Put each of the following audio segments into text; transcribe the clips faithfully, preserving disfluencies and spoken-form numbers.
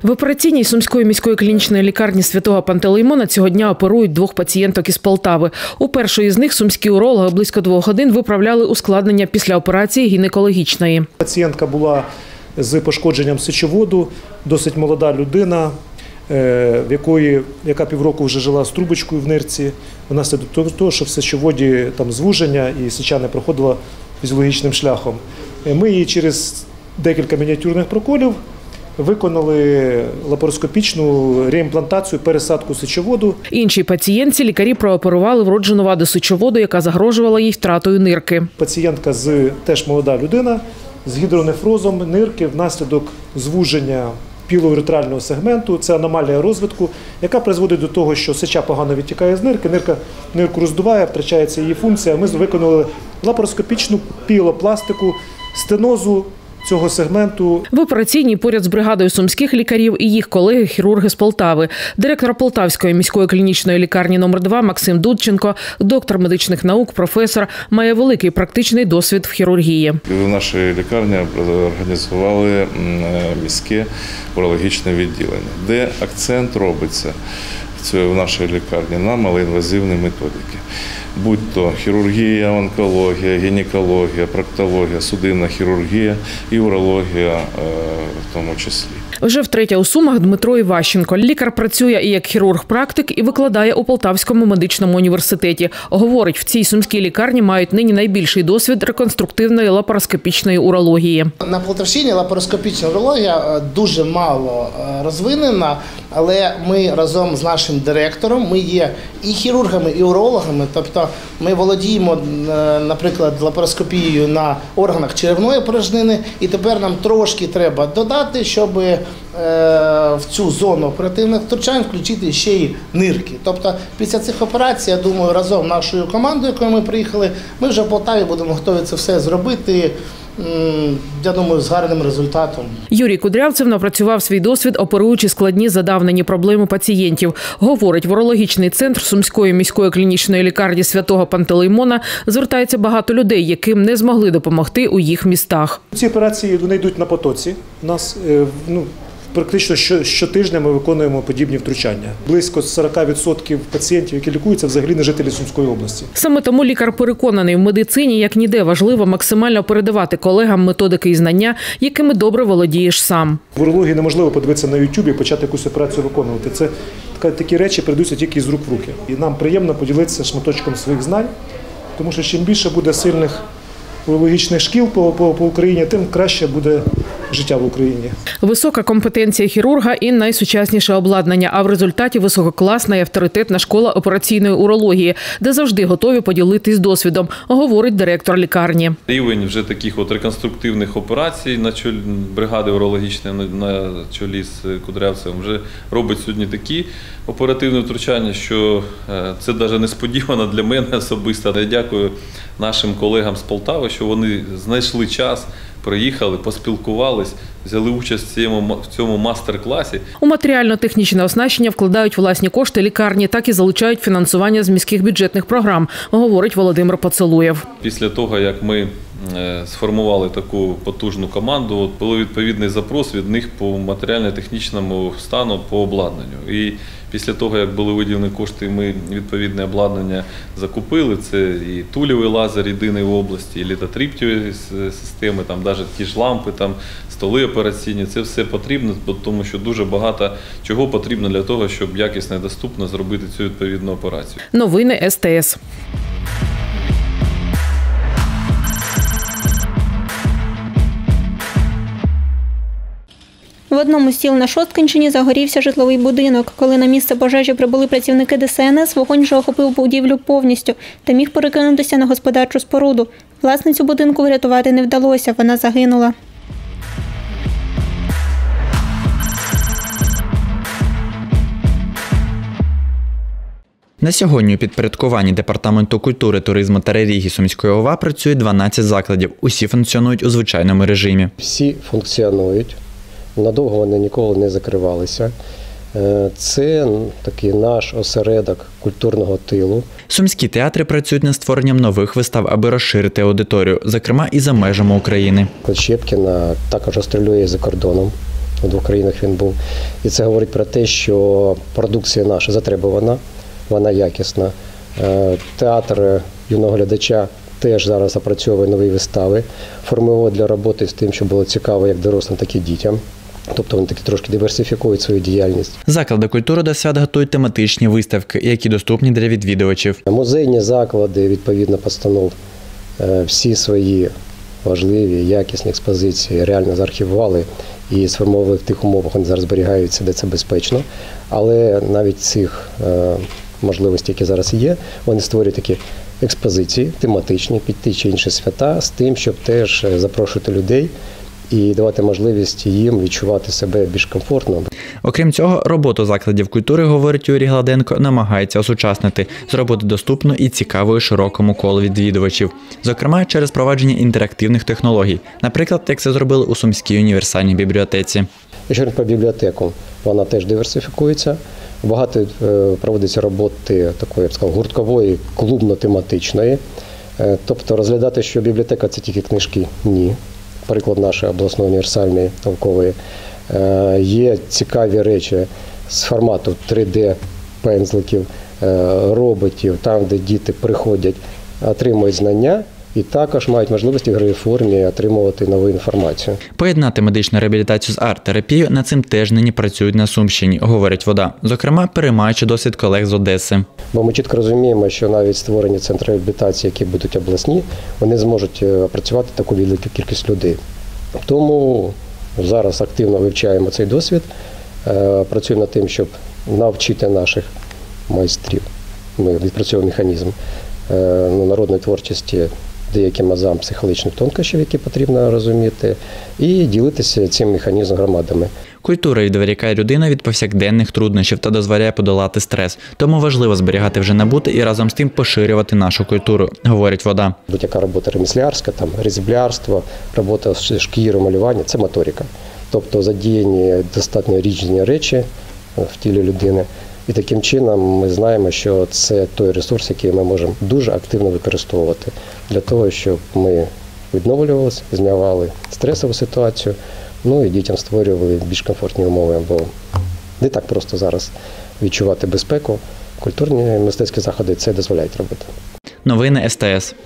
В операційній Сумської міської клінічної лікарні Святого Пантелеймона цього дня оперують двох пацієнток із Полтави. У першої з них сумські урологи близько двох годин виправляли ускладнення після операції гінекологічної. Пацієнтка була з пошкодженням сечоводу, досить молода людина, в якої, яка півроку вже жила з трубочкою в нирці, внаслідок того, що в сечоводі там звуження і сеча не проходила фізіологічним шляхом. Ми її через декілька мініатюрних проколів виконали лапароскопічну реімплантацію, пересадку сечоводу. Іншій пацієнтці лікарі прооперували вроджену ваду сечоводу, яка загрожувала їй втратою нирки. Пацієнтка з теж молода людина з гідронефрозом нирки внаслідок звуження пілоуретрального сегменту. Це аномалія розвитку, яка призводить до того, що сеча погано відтікає з нирки, нирка нирку роздуває, втрачається її функція. Ми виконали лапароскопічну пілопластику, стенозу цього сегменту. В операційній поряд з бригадою сумських лікарів і їх колеги-хірурги з Полтави. Директор Полтавської міської клінічної лікарні номер два Максим Дудченко, доктор медичних наук, професор, має великий практичний досвід в хірургії. В нашій лікарні організували міське урологічне відділення, де акцент робиться в нашій лікарні на малоінвазивні методики. Будь-то хірургія, онкологія, гінекологія, проктологія, судинна хірургія і урологія в тому числі. Вже втретє у Сумах Дмитро Іващенко. Лікар працює і як хірург-практик, і викладає у Полтавському медичному університеті. Говорить, в цій сумській лікарні мають нині найбільший досвід реконструктивної лапароскопічної урології. На Полтавщині лапароскопічна урологія дуже мало розвинена, але ми разом з нашим директором, ми є і хірургами, і урологами, тобто ми володіємо, наприклад, лапароскопією на органах черевної порожнини, і тепер нам трошки треба додати, щоб в цю зону оперативних втручань включити ще й нирки. Тобто після цих операцій, я думаю, разом з нашою командою, якою ми приїхали, ми вже в Полтаві будемо готові це все зробити, я думаю, з гарним результатом. Юрій Кудрявцев напрацював свій досвід, оперуючи складні задавнені проблеми пацієнтів. Говорить, в урологічний центр Сумської міської клінічної лікарні Святого Пантелеймона звертається багато людей, яким не змогли допомогти у їх містах. Ці операції вони йдуть на потоці. У нас ну, практично щотижня ми виконуємо подібні втручання. Близько сорок відсотків пацієнтів, які лікуються, взагалі не жителі Сумської області. Саме тому лікар переконаний, в медицині як ніде важливо максимально передавати колегам методики і знання, якими добре володієш сам. В урології неможливо подивитися на ютубі і почати якусь операцію виконувати. Це такі речі передаються тільки з рук в руки. І нам приємно поділитися шматочком своїх знань, тому що чим більше буде сильних урологічних шкіл по, по, по Україні, тим краще буде життя в Україні. Висока компетенція хірурга і найсучасніше обладнання, а в результаті висококласна і авторитетна школа операційної урології, де завжди готові поділитись досвідом, говорить директор лікарні. Рівень вже таких от реконструктивних операцій на чолі бригади урологічної на чолі з Кудрявцем вже робить сьогодні такі оперативні втручання, що це навіть несподівано для мене особисто. Я дякую нашим колегам з Полтави, що вони знайшли час, приїхали, поспілкувались, взяли участь в цьому, в цьому мастер-класі. У матеріально-технічне оснащення вкладають власні кошти лікарні, так і залучають фінансування з міських бюджетних програм, говорить Володимир Поцелуєв. Після того, як ми сформували таку потужну команду, був відповідний запрос від них по матеріально-технічному стану, по обладнанню. І після того, як були виділені кошти, ми відповідне обладнання закупили. Це і тулєвий лазер єдиний в області, і літотріптіові системи, там навіть ті ж лампи, там столи операційні. Це все потрібно, тому що дуже багато чого потрібно для того, щоб якісно і доступно зробити цю відповідну операцію. Новини ес те ес. В одному з сіл на Шосткинщині загорівся житловий будинок. Коли на місце пожежі прибули працівники де ес ен ес, вогонь вже охопив будівлю повністю та міг перекинутися на господарчу споруду. Власницю будинку врятувати не вдалося, вона загинула. На сьогодні у підпорядкуванні Департаменту культури, туризму та релігії Сумської ОВА працює дванадцять закладів. Усі функціонують у звичайному режимі. Всі функціонують. Надовго вони ніколи не закривалися. Це такий наш осередок культурного тилу. Сумські театри працюють над створенням нових вистав, аби розширити аудиторію, зокрема і за межами України. Щепкіна також гастролює за кордоном. У двох країнах він був. І це говорить про те, що продукція наша затребувана, вона якісна. Театр юного глядача теж зараз опрацьовує нові вистави, формує для роботи з тим, щоб було цікаво як дорослим, так і дітям. Тобто вони таки трошки диверсифікують свою діяльність. Заклади культури до свят готують тематичні виставки, які доступні для відвідувачів. Музейні заклади, відповідно постанов, всі свої важливі, якісні експозиції реально заархівували і сформували в тих умовах, вони зараз зберігаються, де це безпечно. Але навіть цих можливостей, які зараз є, вони створюють такі експозиції тематичні, під ті чи інші свята, з тим, щоб теж запрошувати людей і давати можливість їм відчувати себе більш комфортно. Окрім цього, роботу закладів культури, говорить Юрій Гладенко, намагається осучаснити, зробити доступну і цікавою широкому колу відвідувачів. Зокрема, через впровадження інтерактивних технологій. Наприклад, як це зробили у Сумській універсальній бібліотеці. Якщо про бібліотеку, вона теж диверсифікується. Багато проводиться роботи такої, я б сказав, гурткової, клубно-тематичної. Тобто розглядати, що бібліотека – це тільки книжки – ні. Приклад нашої обласної універсальної наукової. Є цікаві речі з формату три де пензликів, роботів, там, де діти приходять, отримують знання і також мають можливість в ігровій формі отримувати нову інформацію. Поєднати медичну реабілітацію з арт-терапією, над цим теж нині працюють на Сумщині, говорить ВОДА. Зокрема, переймаючи досвід колег з Одеси. Бо ми чітко розуміємо, що навіть створені центри реабілітації, які будуть обласні, вони зможуть опрацювати таку велику кількість людей. Тому зараз активно вивчаємо цей досвід, працюємо над тим, щоб навчити наших майстрів. Ми відпрацьовуємо механізм народної творчості, деяким азам психологічних тонкощів, які потрібно розуміти, і ділитися цим механізмом громадами. Культура відволікає людину від повсякденних труднощів та дозволяє подолати стрес. Тому важливо зберігати вже набуте і разом з тим поширювати нашу культуру, говорить ВОДА. Будь-яка робота реміслярська, там різблярство, робота з шкірою, малювання – це моторика. Тобто задіяні достатньо різні речі в тілі людини. І таким чином ми знаємо, що це той ресурс, який ми можемо дуже активно використовувати для того, щоб ми відновлювалися, знімали стресову ситуацію, ну і дітям створювали більш комфортні умови, бо не так просто зараз відчувати безпеку. Культурні мистецькі заходи це дозволяють робити. Новини ес те ес.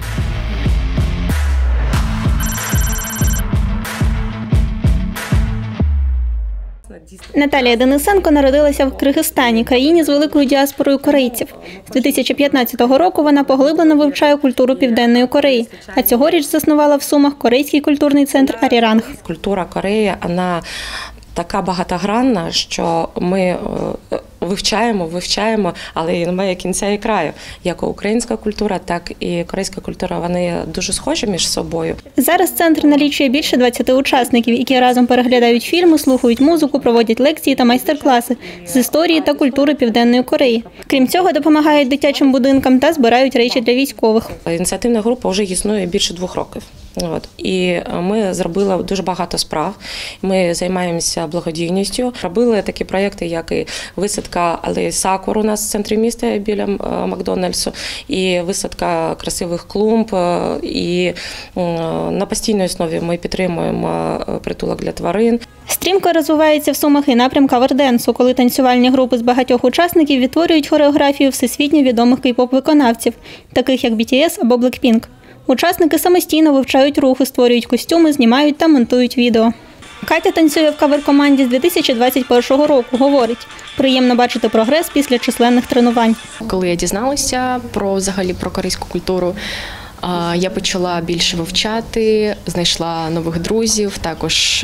Наталія Денисенко народилася в Киргизстані, країні з великою діаспорою корейців. З дві тисячі п'ятнадцятого року вона поглиблено вивчає культуру Південної Кореї, а цьогоріч заснувала в Сумах корейський культурний центр «Аріранг». Культура Кореї, вона така багатогранна, що ми вивчаємо, вивчаємо, але немає кінця і краю. Як українська культура, так і корейська культура, вони дуже схожі між собою. Зараз центр налічує більше двадцяти учасників, які разом переглядають фільми, слухають музику, проводять лекції та майстер-класи з історії та культури Південної Кореї. Крім цього, допомагають дитячим будинкам та збирають речі для військових. Ініціативна група вже існує більше двох років. От. І ми зробили дуже багато справ. Ми займаємося благодійністю. Робили такі проєкти, як і висадка алеї сакур у нас в центрі міста біля Макдональдсу, і висадка красивих клумб. І на постійній основі ми підтримуємо притулок для тварин. Стрімко розвивається в Сумах і напрям каверденсу, коли танцювальні групи з багатьох учасників відтворюють хореографію всесвітньо відомих кей-поп-виконавців, таких як бі ті ес або Блекпінк. Учасники самостійно вивчають рухи, створюють костюми, знімають та монтують відео. Катя танцює в кавер-команді з дві тисячі двадцять першого року. Говорить, приємно бачити прогрес після численних тренувань. Коли я дізналася про взагалі про корейську культуру, я почала більше вивчати, знайшла нових друзів, також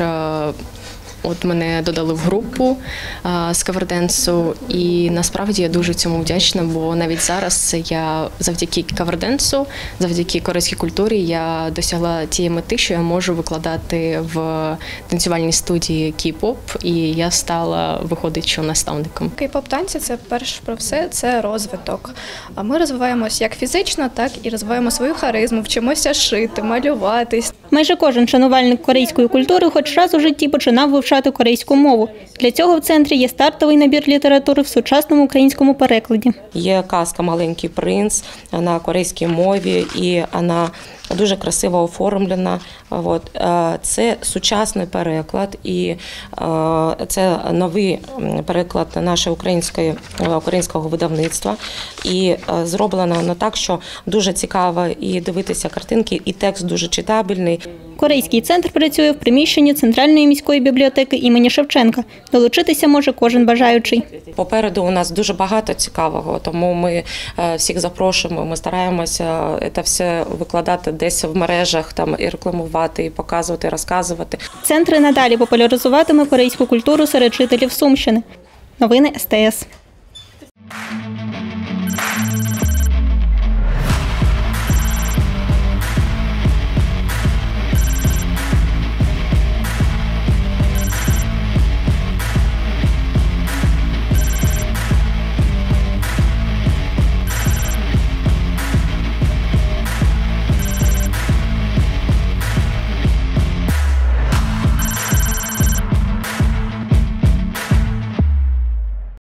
от мене додали в групу а, з каверденсу, і насправді я дуже цьому вдячна, бо навіть зараз я завдяки каверденсу, завдяки корейській культурі я досягла тієї мети, що я можу викладати в танцювальній студії кей-поп, і я стала, виходить, що наставником. Кей-поп-танці – це перш про все, це розвиток. А ми розвиваємося як фізично, так і розвиваємо свою харизму, вчимося шити, малюватись. Майже кожен шанувальник корейської культури хоч раз у житті починав вивчати корейську мову. Для цього в центрі є стартовий набір літератури в сучасному українському перекладі. Є казка «Маленький принц» на корейській мові, і вона дуже красиво оформлена. От. Це сучасний переклад і це новий переклад нашої української, українського видавництва. І зроблено не так, що дуже цікаво і дивитися картинки, і текст дуже читабельний. Корейський центр працює в приміщенні Центральної міської бібліотеки імені Шевченка. Долучитися може кожен бажаючий. Попереду у нас дуже багато цікавого, тому ми всіх запрошуємо, ми стараємося це все викладати десь в мережах, там і рекламувати, і показувати, і розказувати. Центр надалі популяризуватиме корейську культуру серед жителів Сумщини. Новини ес те ес.